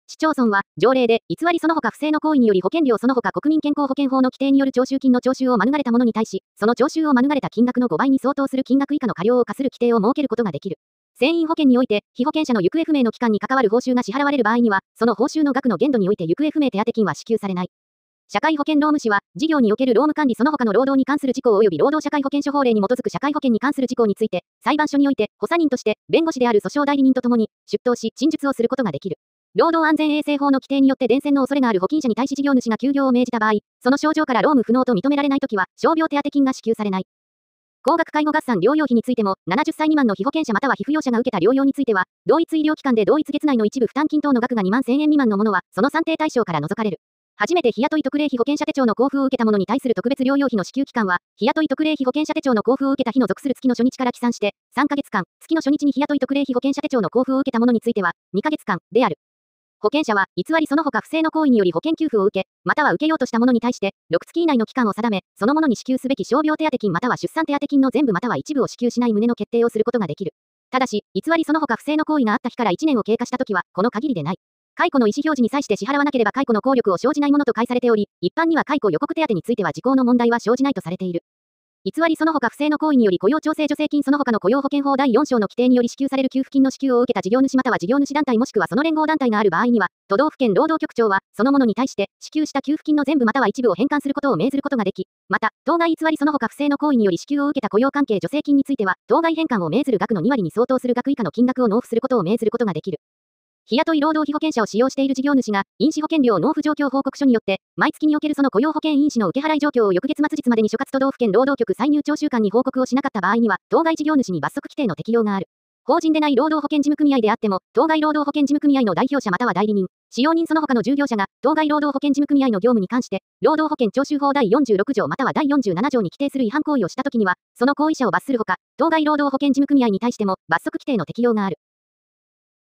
市町村は、条例で、偽りその他不正の行為により保険料その他国民健康保険法の規定による徴収金の徴収を免れた者に対し、その徴収を免れた金額の5倍に相当する金額以下の過料を課する規定を設けることができる。船員保険において、被保険者の行方不明の期間に関わる報酬が支払われる場合には、その報酬の額の限度において行方不明手当金は支給されない。社会保険労務士は、事業における労務管理その他の労働に関する事項及び労働社会保険処法令に基づく社会保険に関する事項について、裁判所において、補佐人として、弁護士である訴訟代理人とともに、出頭し、陳述をすることができる。労働安全衛生法の規定によって伝染の恐れがある保菌者に対し事業主が休業を命じた場合、その症状から労務不能と認められないときは、傷病手当金が支給されない。高額介護合算療養費についても、70歳未満の被保険者または被扶養者が受けた療養については、同一医療機関で同一月内の一部負担金等の額が2万1000円未満のものは、その算定対象から除かれる。初めて日雇い特例費保険者手帳の交付を受けた者に対する特別療養費の支給期間は、日雇い特例費保険者手帳の交付を受けた日の属する月の初日から起算して、3ヶ月間、月の初日に日雇い特例費保険者手帳の交付を受けた者については、2ヶ月間である。保険者は、偽りその他不正の行為により保険給付を受け、または受けようとした者に対して、6月以内の期間を定め、その者に支給すべき傷病手当金または出産手当金の全部または一部を支給しない旨の決定をすることができる。ただし、偽りその他不正の行為があった日から1年を経過したときは、この限りでない。解雇の意思表示に際して支払わなければ解雇の効力を生じないものと解されており、一般には解雇予告手当については時効の問題は生じないとされている。偽りその他不正の行為により雇用調整助成金その他の雇用保険法第4章の規定により支給される給付金の支給を受けた事業主または事業主団体もしくはその連合団体がある場合には、都道府県労働局長は、その者に対して支給した給付金の全部または一部を返還することを命ずることができ、また、当該偽りその他不正の行為により支給を受けた雇用関係助成金については、当該返還を命ずる額の2割に相当する額以下の金額を納付することを命ずることができる。日雇い労働費保険者を使用している事業主が、飲酒保険料納付状況報告書によって、毎月におけるその雇用保険飲酒の受け払い状況を翌月末日までに所轄都道府県労働局歳入徴収官に報告をしなかった場合には、当該事業主に罰則規定の適用がある。法人でない労働保険事務組合であっても、当該労働保険事務組合の代表者または代理人、使用人その他の従業者が、当該労働保険事務組合の業務に関して、労働保険徴収法第46条または第47条に規定する違反行為をしたときには、その行為者を罰するほか、当該労働保険事務組合に対しても、罰則規定の適用がある。